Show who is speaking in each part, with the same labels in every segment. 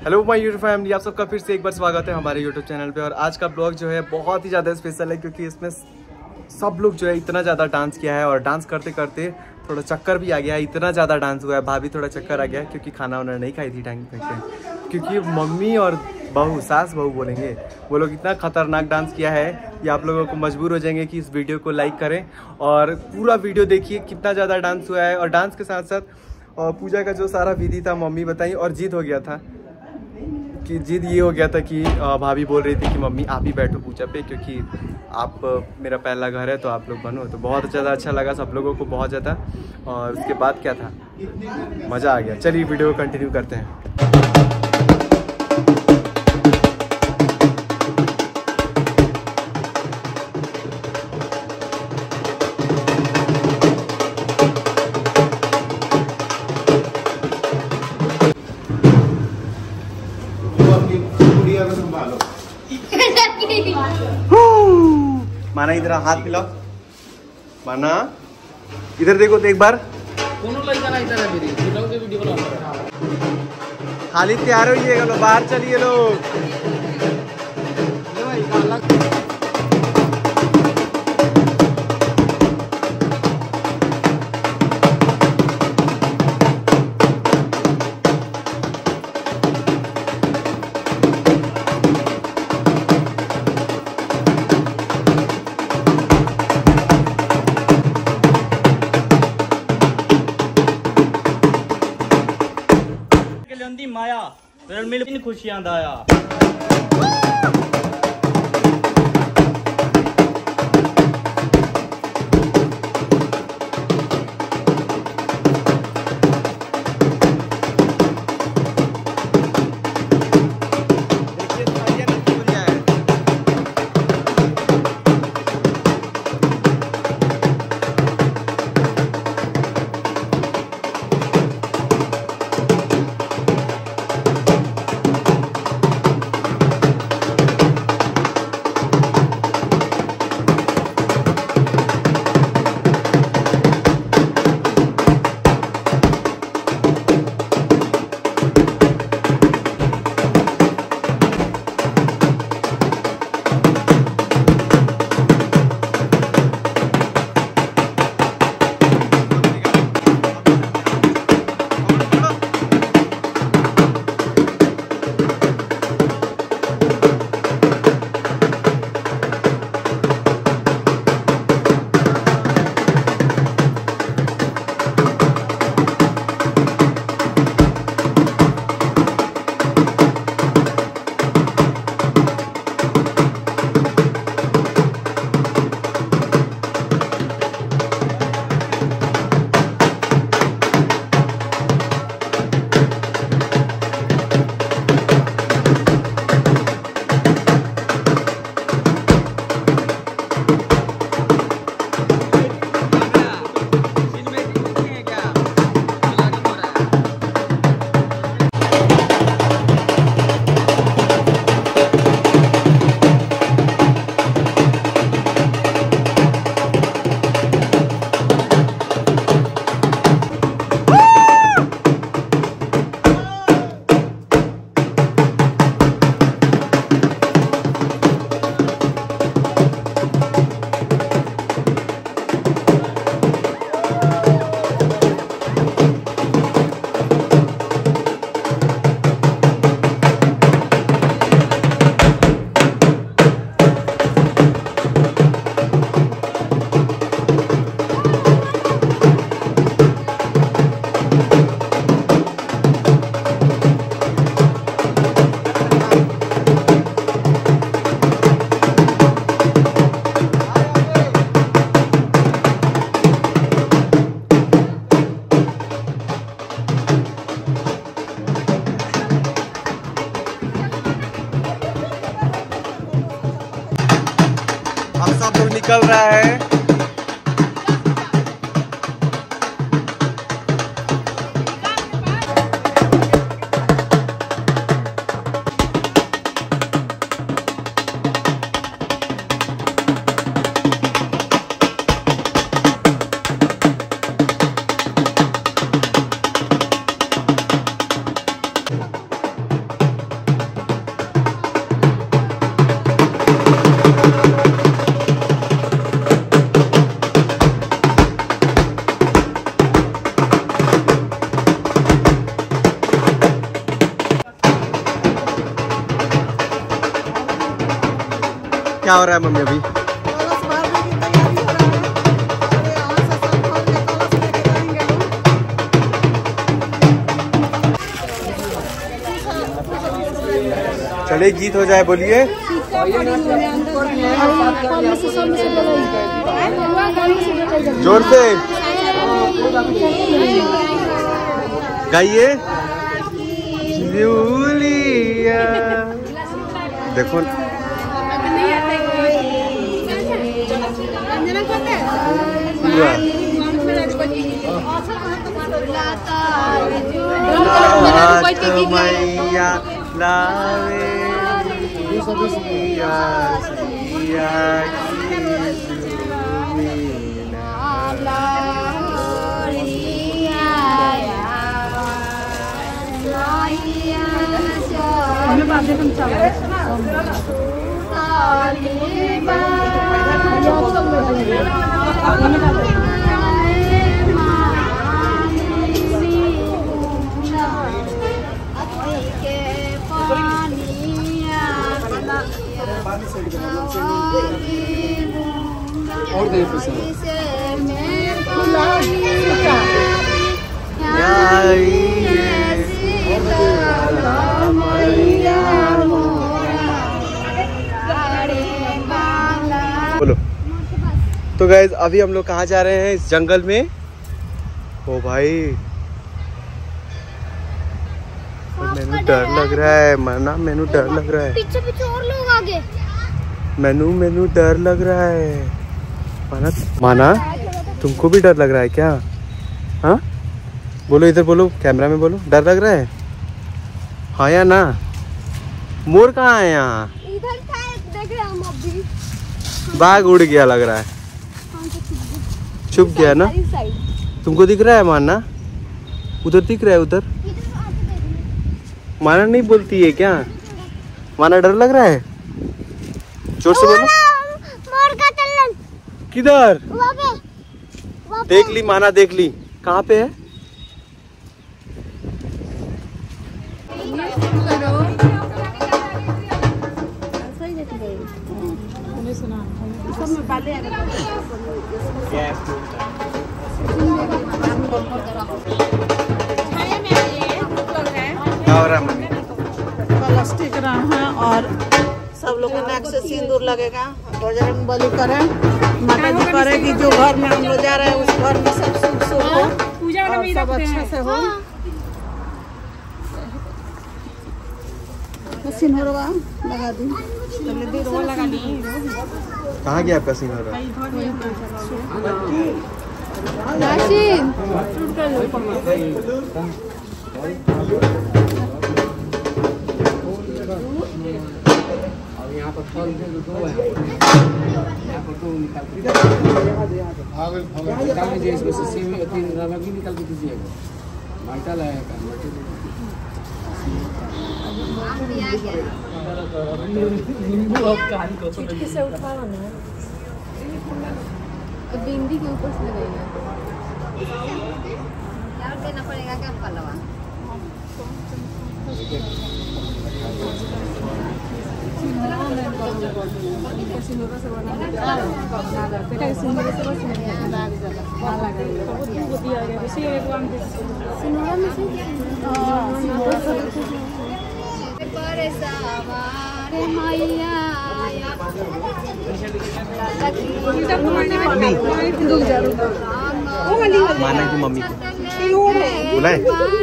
Speaker 1: Hello my YouTube family, आप सबका फिर से एक बार स्वागत है हमारे यूट्यूब चैनल पे। और आज का ब्लॉग जो है बहुत ही ज़्यादा स्पेशल है क्योंकि इसमें सब लोग जो है इतना ज़्यादा डांस किया है और डांस करते करते थोड़ा चक्कर भी आ गया है। इतना ज़्यादा डांस हुआ है, भाभी थोड़ा चक्कर आ गया है क्योंकि खाना वाना नहीं खाई थी टाइम पे, क्योंकि मम्मी और बहू, सास बहू बोलेंगे, वो लोग इतना खतरनाक डांस किया है कि आप लोगों को मजबूर हो जाएंगे कि इस वीडियो को लाइक करें और पूरा वीडियो देखिए कितना ज़्यादा डांस हुआ है। और डांस के साथ साथ पूजा का जो सारा विधि था मम्मी बताई, और जिद हो गया था कि जिद ये हो गया था कि भाभी बोल रही थी कि मम्मी आप ही बैठो पूजा पे क्योंकि आप मेरा पहला घर है तो आप लोग बनो। तो बहुत ज़्यादा अच्छा लगा सब लोगों को, बहुत ज़्यादा। और उसके बाद क्या था, मज़ा आ गया। चलिए वीडियो को कंटिन्यू करते हैं। माना इधर हाथ मिलाओ, माना इधर देखो तो एक बार। खाली तैयार होइएगा लो, बाहर चलिए लोग।
Speaker 2: माया मिल खुशियां दाया।
Speaker 1: सब लोग निकल रहा है। क्या हो रहा है मम्मी अभी? चलिए गीत हो जाए, बोलिए। जोर से गाइए। जूलिया देखो मैया लावे और बोलो। तो गाइस अभी हम लोग कहाँ जा रहे हैं? इस जंगल में। ओ भाई मैनू डर लग रहा है, माना मैनू डर लग रहा है।
Speaker 3: पीछे पीछे और लोग आगे।
Speaker 1: मैनू डर लग रहा है। माना तुमको भी डर लग रहा है क्या? हाँ बोलो, इधर बोलो, कैमरा में बोलो। डर लग रहा है हाँ या ना? मोर कहाँ है यहाँ?
Speaker 3: इधर था, देख रहे हम अभी।
Speaker 1: बाघ उड़ गया लग रहा है। छुप गया ना? तुमको दिख रहा है माना? उधर दिख रहा है, उधर। माना नहीं बोलती है क्या? माना डर लग रहा है? जोर से बोलो।
Speaker 3: मोर का तल्लन
Speaker 1: किधर?
Speaker 3: वहाँ पे।
Speaker 1: देख ली माना, देख ली। कहाँ पे है? क्या हो रहा है मम्मी?
Speaker 4: प्लास्टिक रहा है और सब लोग नाक से सिंदूर लगेगा। बजरंग बली करे, माता जी करे कि जो घर में हम लोग जा रहे हैं उस घर में सब सुख सुख हो, और सब अच्छे से हो। सिंदूरवा लगा दी, लगा दी।
Speaker 1: कहाँ गया आपका सिंदूर?
Speaker 3: बिंदी के ऊपर से लगाएंगे। यार देना पड़ेगा क्या पलवा?
Speaker 1: माना की मम्मी बुलाए।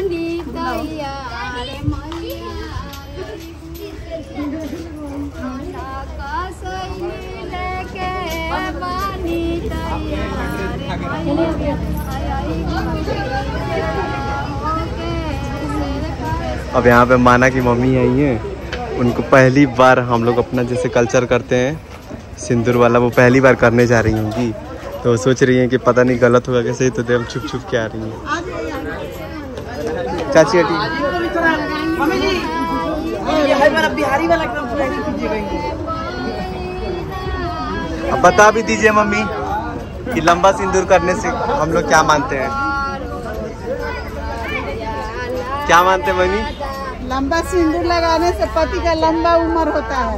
Speaker 1: अब यहाँ पे माना की मम्मी आई है। उनको पहली बार हम लोग अपना जैसे कल्चर करते हैं सिंदूर वाला, वो पहली बार करने जा रही होंगी। तो सोच रही हैं कि पता नहीं गलत होगा कैसे, तो हम छुप छुप के आ रही हैं। चाची हटी।
Speaker 4: बिहारी वाला
Speaker 1: अब बता भी दीजिए मम्मी कि लंबा सिंदूर करने से हम लोग क्या मानते हैं? क्या मानते हैं मम्मी?
Speaker 4: लंबा सिंदूर लगाने से पति का लंबा उम्र होता है।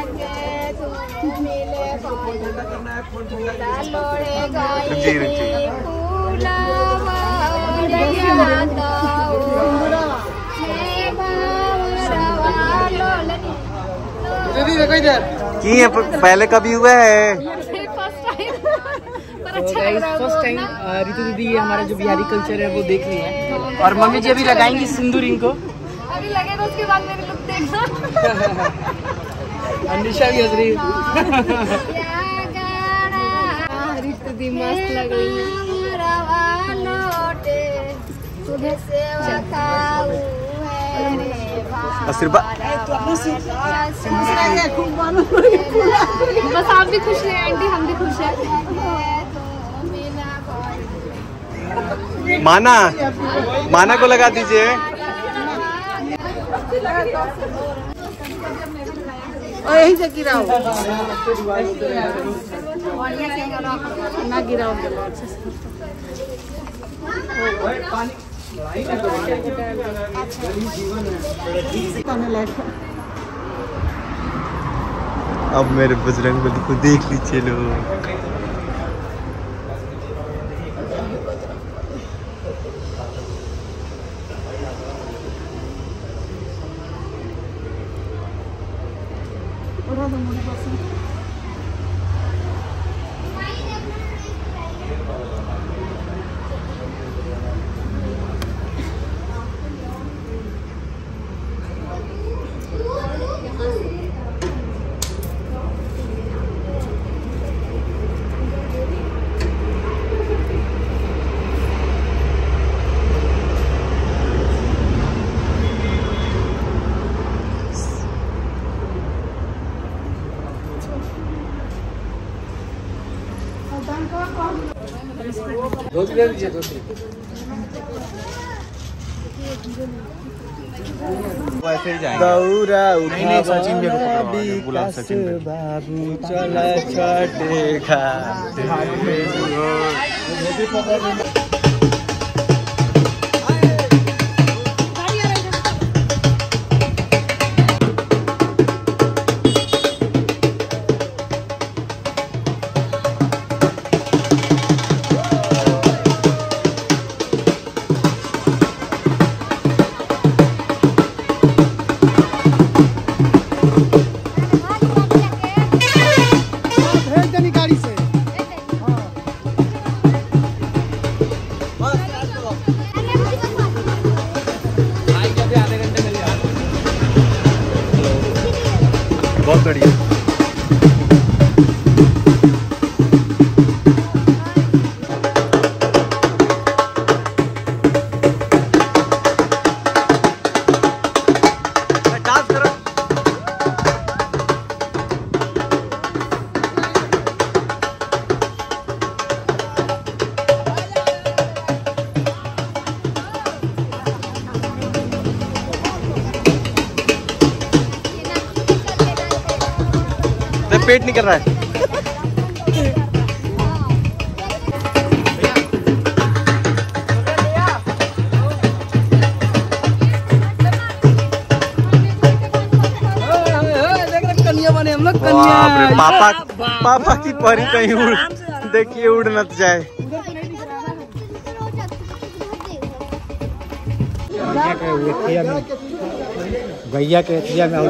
Speaker 1: की है पहले कभी हुआ है?
Speaker 5: फर्स्ट टाइम रितु दीदी ये हमारा जो बिहारी कल्चर है वो देख रही है और मम्मी जी अभी लगाएंगी सिंदूर इनको।
Speaker 3: अभी लगेगा उसके बाद मेरी लुक देखना।
Speaker 5: निशा भी हंस रही है।
Speaker 3: रितु दी मस्त लग रही है।
Speaker 1: आशीर्वाद
Speaker 3: बस आप भी खुश हैं आंटी, हम भी खुश हैं।
Speaker 1: माना को लगा दीजिए।
Speaker 4: और यहीं से गिराओ ना, गिराओ
Speaker 1: अब मेरे बजरंगबली को देख लीजिए लोग।
Speaker 2: वैसे ही जाएंगे।
Speaker 1: दौरा
Speaker 2: नहीं, सचिन भी बुला सचिन भी।
Speaker 1: बाबू चला छठे घाट। बहुत बढ़िया। डांस करो। पेट निकल रहा है।
Speaker 5: कन्या बने हम लोग।
Speaker 1: पापा की परी कहीं उड़, देखिए उड़ न जाए।
Speaker 2: भैया के हथिया में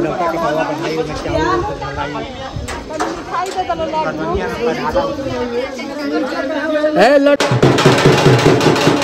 Speaker 5: है